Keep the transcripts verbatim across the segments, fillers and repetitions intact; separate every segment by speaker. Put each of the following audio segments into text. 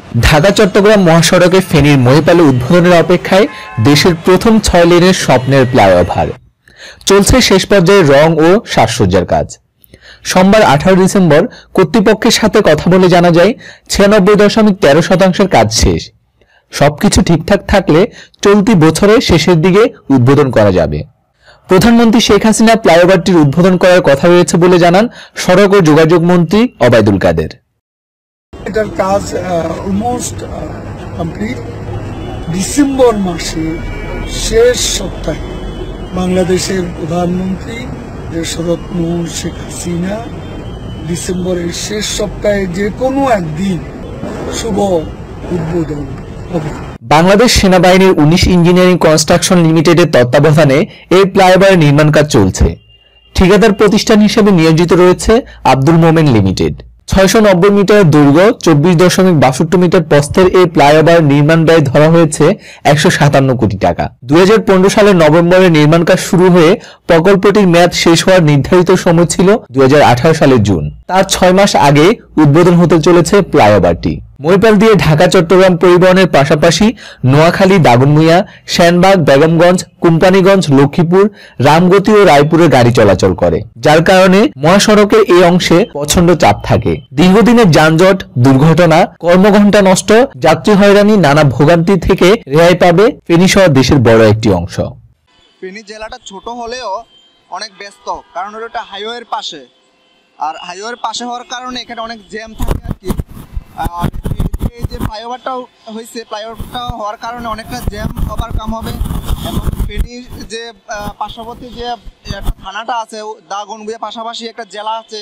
Speaker 1: ঢাকা চট্টগ্রাম মহাসড়কে ফেনীর মহিপালে উদ্বোধনের অপেক্ষায় দেশের প্রথম ছয় লেনের স্বপ্নের ফ্লাইওভার চলছে শেষ পর্যায়ে রং ও সাজসজ্জার কাজ। সোমবার আঠারো ডিসেম্বর কর্তৃপক্ষের সাথে কথা বলে জানা যায় ছিয়ানব্বই দশমিক তেরো শতাংশের কাজ শেষ। সবকিছু ঠিকঠাক থাকলে চলতি বছরের শেষের দিকে উদ্বোধন করা যাবে। প্রধানমন্ত্রী শেখ হাসিনা ফ্লাইওভারটির উদ্বোধন করার কথা রয়েছে বলে জানান সড়ক ও যোগাযোগ মন্ত্রী ওবায়দুল কাদের।
Speaker 2: এটার কাজ অলমোস্ট কমপ্লিট। ডিসেম্বর মাসে শেষ সপ্তাহে বাংলাদেশের প্রধানমন্ত্রী দেশরত্ন শেখ হাসিনা ডিসেম্বরের শেষ সপ্তাহে যে কোনো একদিন শুভ উদ্বোধন হবে।
Speaker 1: বাংলাদেশ সেনাবাহিনীর উনিশ ইঞ্জিনিয়ারিং কনস্ট্রাকশন লিমিটেডের তত্ত্বাবধানে এই ফ্লাইওভারের নির্মাণ কাজ চলছে। ঠিকাদার প্রতিষ্ঠান হিসেবে নিয়োজিত রয়েছে আব্দুল মোমেন লিমিটেড। ছয়শো নব্বই মিটার দৈর্ঘ্য, চব্বিশ দশমিক বাষট্টি মিটার প্রস্থের এই ফ্লাইওভার নির্মাণ ব্যয় ধরা হয়েছে একশো সাতান্ন কোটি টাকা। দুই হাজার পনেরো সালের নভেম্বরে নির্মাণ কাজ শুরু হয়ে প্রকল্পটির মেয়াদ শেষ হওয়ার নির্ধারিত সময় ছিল দুই হাজার আঠারো সালের জুন। তার ছয় মাস আগে উদ্বোধন হতে চলেছে ফ্লাইওভারটি। মহিপাল দিয়ে ঢাকা চট্টগ্রাম পরিবহনের পাশাপাশি নোয়াখালী, দাগনভূঞা, সেনবাগ, বেগমগঞ্জ, কোম্পানীগঞ্জ, লক্ষ্মীপুর, রামগতি ও রায়পুরে গাড়ি চলাচল করে, যার কারণে মহাসড়কের এই অংশে প্রচন্ড চাপ থাকে। দীর্ঘদিনের যানজট, দুর্ঘটনা, কর্মঘণ্টা নষ্ট, যাত্রী হয়রানি, নানা ভোগান্তি থেকে রেহাই পাবে ফেনী সহ দেশের বড় একটি অংশ।
Speaker 3: ফেনী জেলাটা ছোট হলেও অনেক ব্যস্ত, কারণ এটা হাইওয়ের পাশে, আর হাইওয়ের পাশে হওয়ার কারণে এখানে অনেক জ্যাম থাকে আর কি। আর এই যে ফ্লাইওভারটা হয়েছে, ফ্লাইওভারটা হওয়ার কারণে অনেকটা জ্যাম ওভারকাম হবে। এবং ফেনীর যে পার্শ্ববর্তী যে একটা থানাটা আছে দাগনভূঞার পাশাপাশি একটা জেলা আছে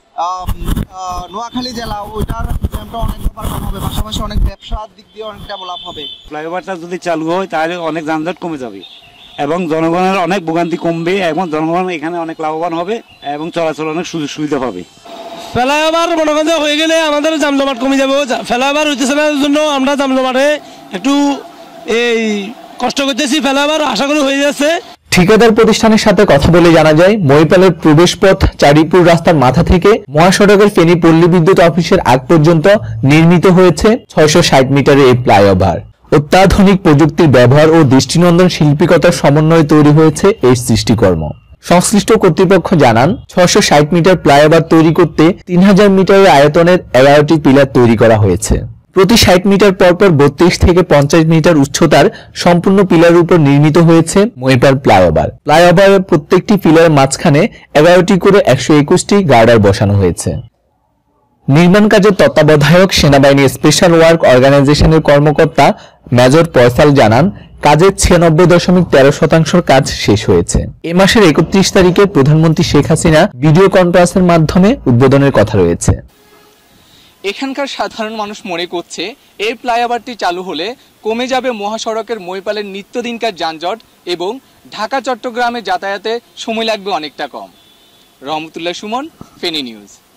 Speaker 3: নোয়াখালী জেলা, ওইটার জ্যামটা অনেক ওভারকাম হবে, পাশাপাশি অনেক ব্যবসার দিক দিয়ে অনেক ডেভেলপ হবে।
Speaker 4: ফ্লাইওভারটা যদি চালু হয় তাহলে অনেক যানজট কমে যাবে এবং জনগণের অনেক ভোগান্তি কমবে এবং জনগণ এখানে অনেক লাভবান হবে এবং চলাচল অনেক সুযোগ সুবিধা পাবে।
Speaker 5: ফ্লাইওভার মনোগঞ্জ হয়ে গেলে আমাদের জামজমাট কমে যাবে। ফ্লাইওভার হইতেছে না জন্য আমরা জামজমাটে একটু এই কষ্ট করতেছি। ফ্লাইওভার আশা করি হয়ে যাচ্ছে।
Speaker 1: ঠিকাদার প্রতিষ্ঠানের সাথে কথা বলে জানা যায় মহিপালের প্রবেশ পথ চারিপুর রাস্তার মাথা থেকে মহাসড়কের ফেনী পল্লী বিদ্যুৎ অফিসের আগ পর্যন্ত নির্মিত হয়েছে ছয়শো ষাট মিটারের এই ফ্লাইওভার। অত্যাধুনিক প্রযুক্তির ব্যবহার ও দৃষ্টিনন্দন শিল্পীকতার সমন্বয়ে তৈরি হয়েছে এই সৃষ্টিকর্ম। সংশ্লিষ্ট কর্তৃপক্ষ জানান ছয়শো ষাট মিটার ফ্লাইওভার তৈরি করতে তিন হাজার মিটারের আয়তনের এগারোটি পিলার তৈরি করা হয়েছে। প্রতি ষাট মিটার পরপর বত্রিশ থেকে পঞ্চাশ মিটার উচ্চতার সম্পূর্ণ পিলারের উপর নির্মিত হয়েছে মহিপাল ফ্লাইওভার। ফ্লাইওভারের প্রত্যেকটি পিলারের মাঝখানে এগারোটি করে একশো একুশটি গার্ডার বসানো হয়েছে। নির্মাণ কাজের তত্ত্বাবধায়ক সেনাবাহিনী স্পেশাল ওয়ার্ক অর্গানাইজেশনের কর্মকর্তা মেজর পয়সাল জানান কাজের ছিয়ানব্বই দশমিক তেরো শতাংশ কাজ শেষ হয়েছে। এ মাসের একত্রিশ তারিখে প্রধানমন্ত্রী শেখ হাসিনা ভিডিও কনফারেন্সের মাধ্যমে উদ্বোধনের কথা রয়েছে।
Speaker 6: এখানকার সাধারণ মানুষ মনে করছে এই ফ্লাইওভারটি চালু হলে কমে যাবে মহাসড়কের মহিপালের নিত্যদিনকার যানজট এবং ঢাকা চট্টগ্রামে যাতায়াতে সময় লাগবে অনেকটা কম। রহমতুল্লাহ সুমন, ফেনী নিউজ।